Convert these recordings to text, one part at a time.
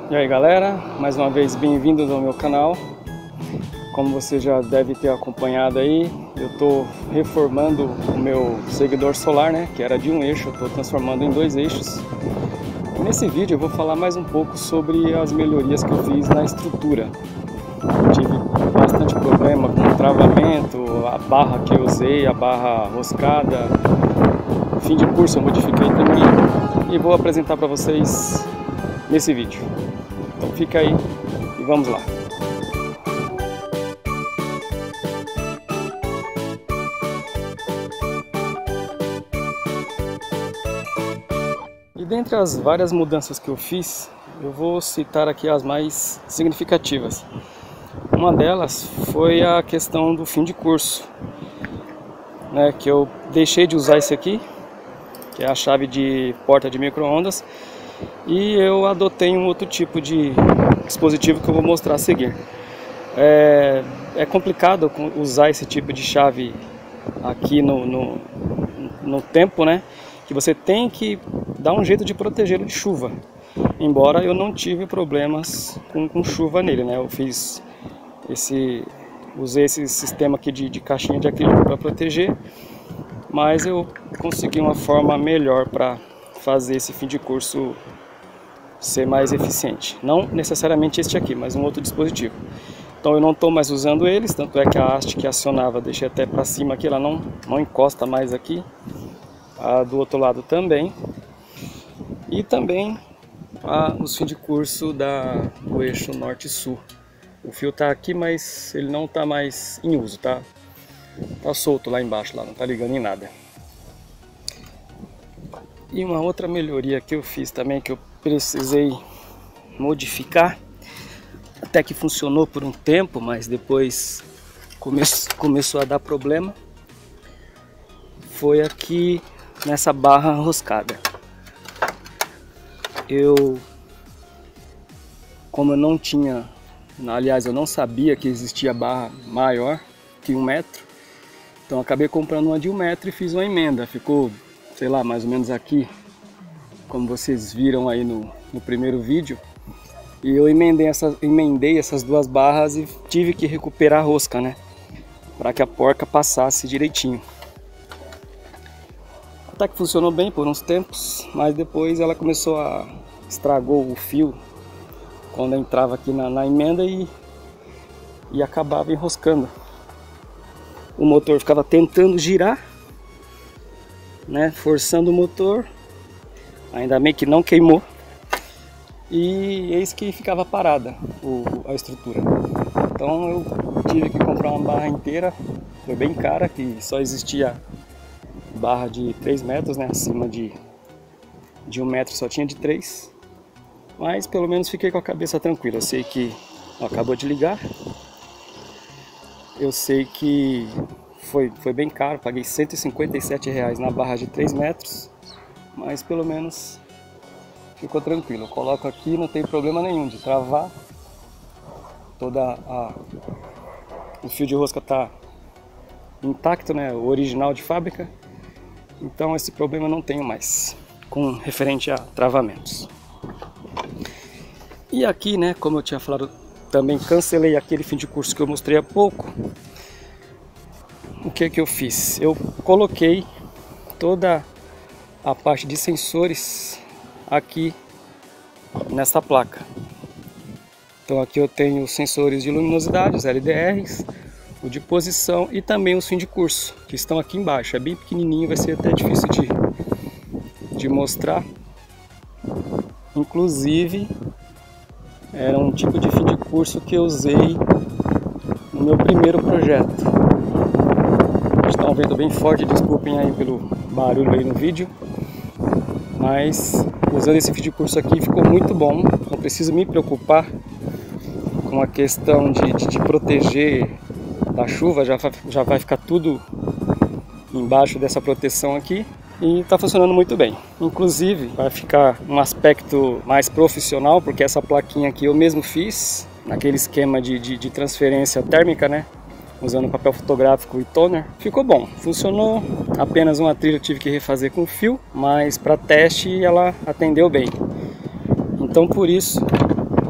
E aí galera, mais uma vez bem-vindos ao meu canal. Como você já deve ter acompanhado aí, eu estou reformando o meu seguidor solar, né, que era de um eixo, eu estou transformando em 2 eixos. E nesse vídeo eu vou falar mais um pouco sobre as melhorias que eu fiz na estrutura. Eu tive bastante problema com o travamento, a barra que eu usei, a barra roscada. Fim de curso eu modifiquei também e vou apresentar para vocês nesse vídeo. Então fica aí e vamos lá. E dentre as várias mudanças que eu fiz, eu vou citar aqui as mais significativas. Uma delas foi a questão do fim de curso, né, que eu deixei de usar esse aqui, que é a chave de porta de micro-ondas, e eu adotei um outro tipo de dispositivo que eu vou mostrar a seguir. É complicado usar esse tipo de chave aqui no tempo, né? Que você tem que dar um jeito de protegê-lo de chuva. Embora eu não tive problemas com chuva nele, né? Eu usei esse sistema aqui de caixinha de acrílico para proteger, mas eu consegui uma forma melhor para fazer esse fim de curso ser mais eficiente. Não necessariamente este aqui, mas um outro dispositivo. Então eu não estou mais usando eles, tanto é que a haste que acionava, deixei até para cima aqui, ela não encosta mais aqui. A do outro lado também. E também os fins de curso do eixo norte-sul. O fio está aqui, mas ele não está mais em uso, tá solto lá embaixo, lá não está ligando em nada. E uma outra melhoria que eu fiz também, que eu precisei modificar, até que funcionou por um tempo, mas depois começou a dar problema, foi aqui nessa barra roscada. Como eu não tinha, aliás eu não sabia que existia barra maior que 1 metro, então eu acabei comprando uma de 1 metro e fiz uma emenda. Ficou, sei lá, mais ou menos aqui, como vocês viram aí no primeiro vídeo. E eu emendei essas 2 barras e tive que recuperar a rosca, né, para que a porca passasse direitinho. Até que funcionou bem por uns tempos, mas depois ela estragou o fio quando entrava aqui na emenda e acabava enroscando. O motor ficava tentando girar, né, forçando o motor, ainda bem que não queimou, e eis que ficava parada a estrutura. Então eu tive que comprar uma barra inteira, foi bem cara, que só existia barra de 3 metros, né, acima de 1 metro só tinha de 3, mas pelo menos fiquei com a cabeça tranquila. Eu sei que acabou de ligar, eu sei que foi bem caro, paguei R$157 na barra de 3 metros, mas pelo menos ficou tranquilo. Eu coloco aqui, não tem problema nenhum de travar, o fio de rosca está intacto, né, o original de fábrica, então esse problema eu não tenho mais com referente a travamentos. E aqui, né, como eu tinha falado, também cancelei aquele fim de curso que eu mostrei há pouco. O que eu fiz? Eu coloquei toda a parte de sensores aqui nesta placa. Então aqui eu tenho os sensores de luminosidade, os LDRs, o de posição e também os fim de curso, que estão aqui embaixo. É bem pequenininho, vai ser até difícil de mostrar. Inclusive era um tipo de fim de curso que eu usei no meu primeiro projeto. Estão vendo bem forte, desculpem aí pelo barulho aí no vídeo, mas usando esse fim de curso aqui ficou muito bom. Não preciso me preocupar com a questão de proteger da chuva, já vai ficar tudo embaixo dessa proteção aqui e está funcionando muito bem. Inclusive vai ficar um aspecto mais profissional, porque essa plaquinha aqui eu mesmo fiz naquele esquema de transferência térmica, né, usando papel fotográfico e toner. Ficou bom, funcionou. Apenas uma trilha eu tive que refazer com fio, mas para teste ela atendeu bem. Então por isso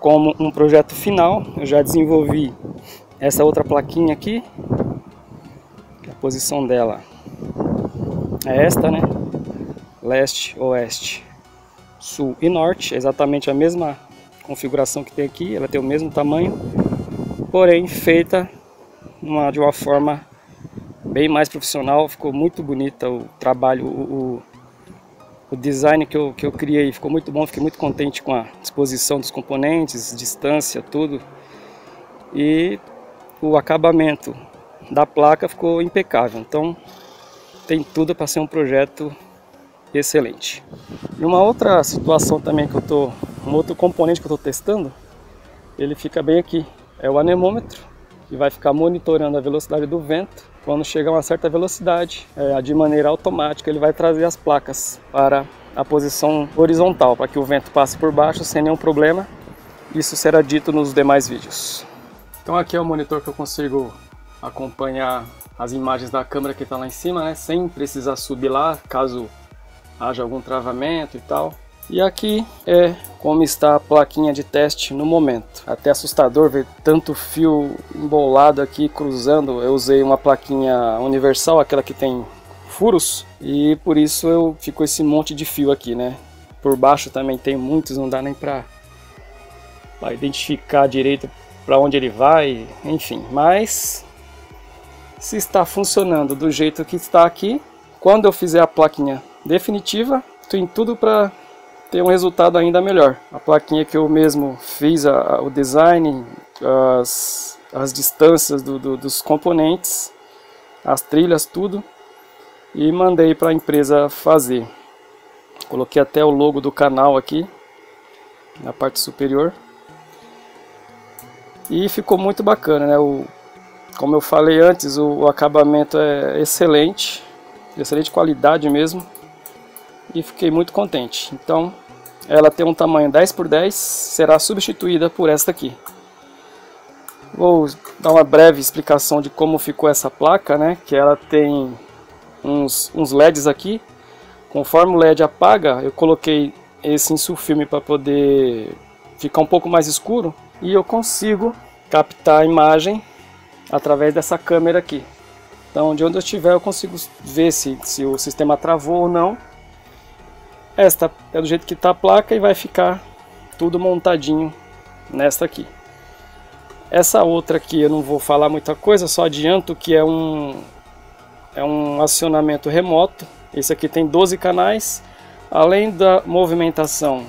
como um projeto final. Eu já desenvolvi essa outra plaquinha aqui, a posição dela é esta, né? Leste, oeste, sul e norte, é exatamente a mesma configuração que tem aqui, ela tem o mesmo tamanho, porém feita de uma forma bem mais profissional. Ficou muito bonita o trabalho, o design que eu criei ficou muito bom. Fiquei muito contente com a disposição dos componentes, distância, tudo, e o acabamento da placa ficou impecável. Então tem tudo para ser um projeto excelente. E uma outra situação também que um outro componente que eu estou testando, ele fica bem aqui, é o anemômetro, que vai ficar monitorando a velocidade do vento. Quando chegar a uma certa velocidade, de maneira automática, ele vai trazer as placas para a posição horizontal, para que o vento passe por baixo sem nenhum problema. Isso será dito nos demais vídeos. Então aqui é o monitor que eu consigo acompanhar as imagens da câmera que está lá em cima, né, sem precisar subir lá, caso haja algum travamento e tal. E aqui é como está a plaquinha de teste no momento. Até assustador ver tanto fio embolado aqui cruzando. Eu usei uma plaquinha universal, aquela que tem furos, e por isso ficou esse monte de fio aqui, né? Por baixo também tem muitos, não dá nem para identificar direito para onde ele vai, enfim. Mas se está funcionando do jeito que está aqui, quando eu fizer a plaquinha definitiva, tem tudo para ter um resultado ainda melhor. A plaquinha que eu mesmo fiz, o design, as distâncias dos componentes, as trilhas, tudo, e mandei para a empresa fazer. Coloquei até o logo do canal aqui na parte superior e ficou muito bacana, né? Como eu falei antes, o acabamento é excelente, excelente qualidade mesmo. E fiquei muito contente. Então ela tem um tamanho 10×10, será substituída por esta aqui. Vou dar uma breve explicação de como ficou essa placa, né? Que ela tem uns LEDs aqui. Conforme o LED apaga, eu coloquei esse insulfilme para poder ficar um pouco mais escuro, e eu consigo captar a imagem através dessa câmera aqui. Então de onde eu estiver eu consigo ver se o sistema travou ou não. Esta é do jeito que está a placa e vai ficar tudo montadinho nesta aqui. Essa outra aqui eu não vou falar muita coisa, só adianto que é um acionamento remoto. Esse aqui tem 12 canais, além da movimentação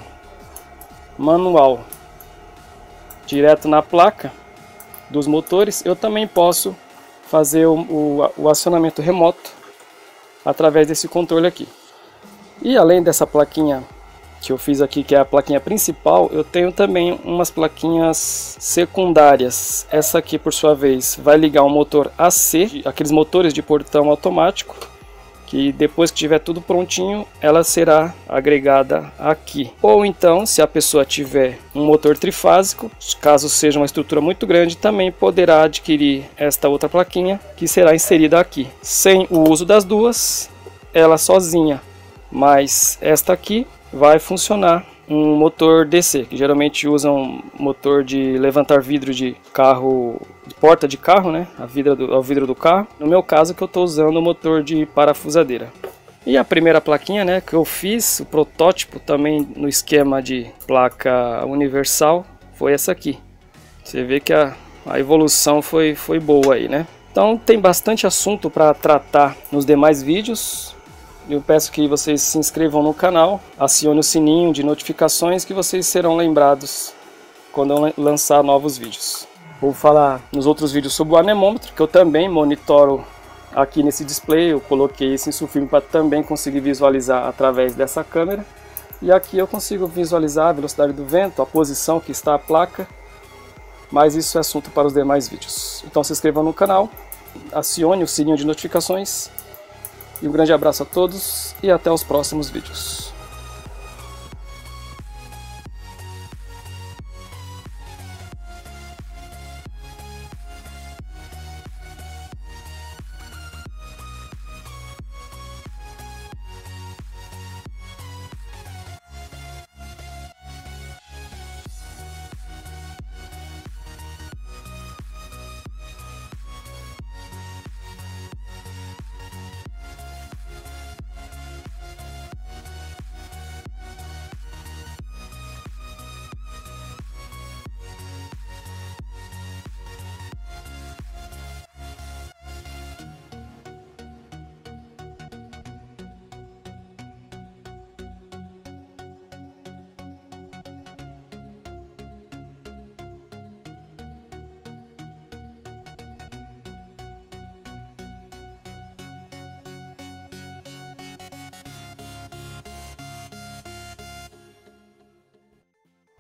manual direto na placa dos motores, eu também posso fazer o acionamento remoto através desse controle aqui. E além dessa plaquinha que eu fiz aqui, que é a plaquinha principal, eu tenho também umas plaquinhas secundárias. Essa aqui, por sua vez, vai ligar um motor AC, aqueles motores de portão automático, que depois que tiver tudo prontinho, ela será agregada aqui. Ou então, se a pessoa tiver um motor trifásico, caso seja uma estrutura muito grande, também poderá adquirir esta outra plaquinha, que será inserida aqui. Sem o uso das duas, ela sozinha. Mas esta aqui vai funcionar um motor DC, que geralmente usa um motor de levantar vidro de carro, de porta de carro, né? O vidro do carro. No meu caso, que eu estou usando o motor de parafusadeira. E a primeira plaquinha, né, que eu fiz, o protótipo também no esquema de placa universal, foi essa aqui. Você vê que a evolução foi boa aí, né? Então tem bastante assunto para tratar nos demais vídeos. Eu peço que vocês se inscrevam no canal, acione o sininho de notificações, que vocês serão lembrados quando eu lançar novos vídeos. Vou falar nos outros vídeos sobre o anemômetro, que eu também monitoro aqui nesse display. Eu coloquei esse insulfilme para também conseguir visualizar através dessa câmera. E aqui eu consigo visualizar a velocidade do vento, a posição que está a placa. Mas isso é assunto para os demais vídeos. Então se inscreva no canal, acione o sininho de notificações. E um grande abraço a todos e até os próximos vídeos.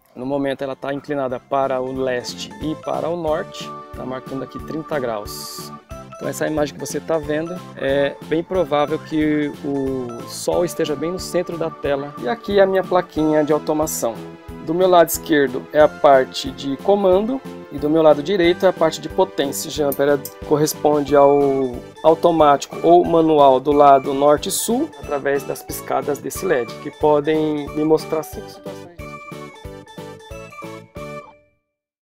No momento ela está inclinada para o leste e para o norte, está marcando aqui 30 graus. Então essa imagem que você está vendo é bem provável que o Sol esteja bem no centro da tela. E aqui é a minha plaquinha de automação. Do meu lado esquerdo é a parte de comando e do meu lado direito é a parte de potência. Jumper corresponde ao automático ou manual do lado norte e sul, através das piscadas desse LED, que podem me mostrar 5 situações.